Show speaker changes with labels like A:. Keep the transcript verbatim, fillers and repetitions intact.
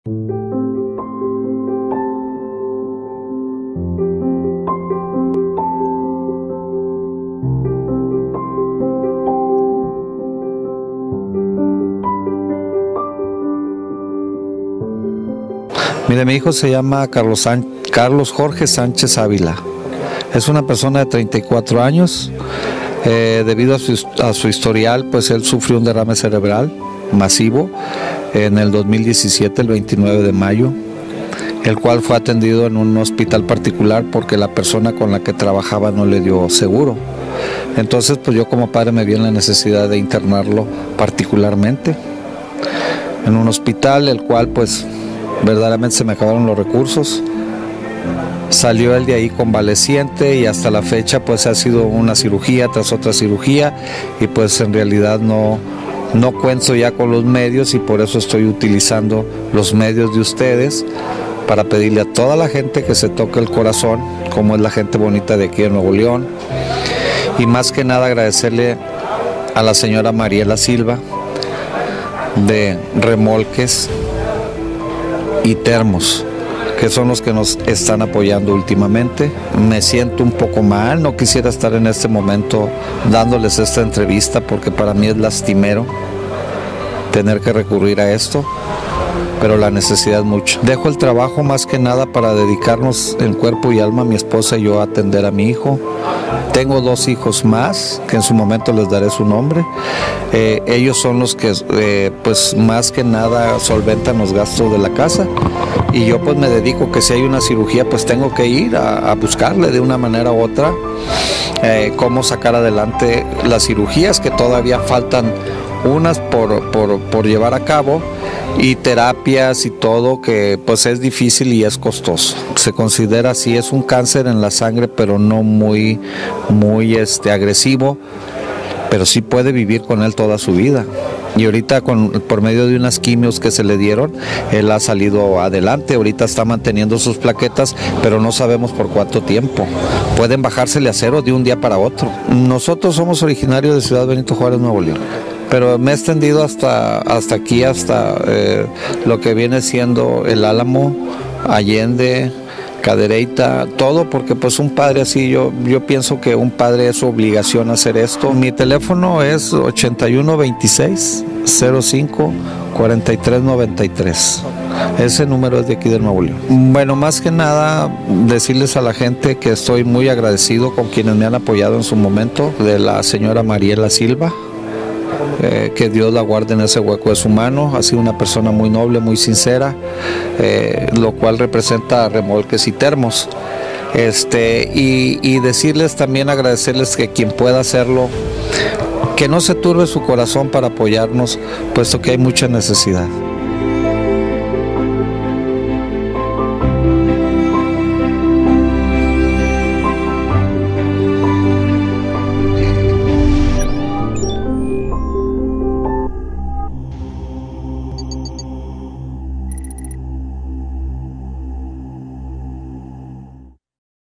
A: Mire, mi hijo se llama Carlos, San... Carlos Jorge Sánchez Ávila. Es una persona de treinta y cuatro años. Eh, debido a su, a su historial, pues él sufrió un derrame cerebral masivo en el dos mil diecisiete, el veintinueve de mayo, el cual fue atendido en un hospital particular porque la persona con la que trabajaba no le dio seguro. Entonces, pues yo como padre me vi en la necesidad de internarlo particularmente en un hospital, el cual pues verdaderamente se me acabaron los recursos. Salió él de ahí convaleciente y hasta la fecha pues ha sido una cirugía tras otra cirugía y pues en realidad no, no cuento ya con los medios y por eso estoy utilizando los medios de ustedes para pedirle a toda la gente que se toque el corazón, como es la gente bonita de aquí de Nuevo León, y más que nada agradecerle a la señora Mariela Silva de Remolques y Termos, que son los que nos están apoyando últimamente. Me siento un poco mal, no quisiera estar en este momento dándoles esta entrevista porque para mí es lastimero tener que recurrir a esto, pero la necesidad es mucho. Dejo el trabajo más que nada para dedicarnos en cuerpo y alma, mi esposa y yo, a atender a mi hijo. Tengo dos hijos más, que en su momento les daré su nombre. Eh, ellos son los que, eh, pues más que nada, solventan los gastos de la casa. Y yo pues me dedico que si hay una cirugía, pues tengo que ir a, a buscarle de una manera u otra eh, cómo sacar adelante las cirugías, que todavía faltan unas por, por, por llevar a cabo, y terapias y todo, que pues es difícil y es costoso. Se considera así, es un cáncer en la sangre, pero no muy, muy este, agresivo, pero sí puede vivir con él toda su vida. Y ahorita con, por medio de unas quimios que se le dieron, él ha salido adelante. Ahorita está manteniendo sus plaquetas, pero no sabemos por cuánto tiempo. Pueden bajársele a cero de un día para otro. Nosotros somos originarios de Ciudad Benito Juárez, Nuevo León, pero me he extendido hasta, hasta aquí, hasta eh, lo que viene siendo el Álamo, Allende, Cadereyta, todo, porque pues un padre así, yo, yo pienso que un padre es su obligación hacer esto. Mi teléfono es ochenta y uno veintiséis cero cinco cuarenta y tres noventa y tres. Ese número es de aquí de Nuevo León. Bueno, más que nada decirles a la gente que estoy muy agradecido con quienes me han apoyado en su momento, de la señora Mariela Silva. Eh, que Dios la guarde en ese hueco de su mano. Ha sido una persona muy noble, muy sincera, eh, lo cual representa Remolques y Termos. Este, y, y decirles también, agradecerles que quien pueda hacerlo, que no se turbe su corazón para apoyarnos, puesto que hay mucha necesidad.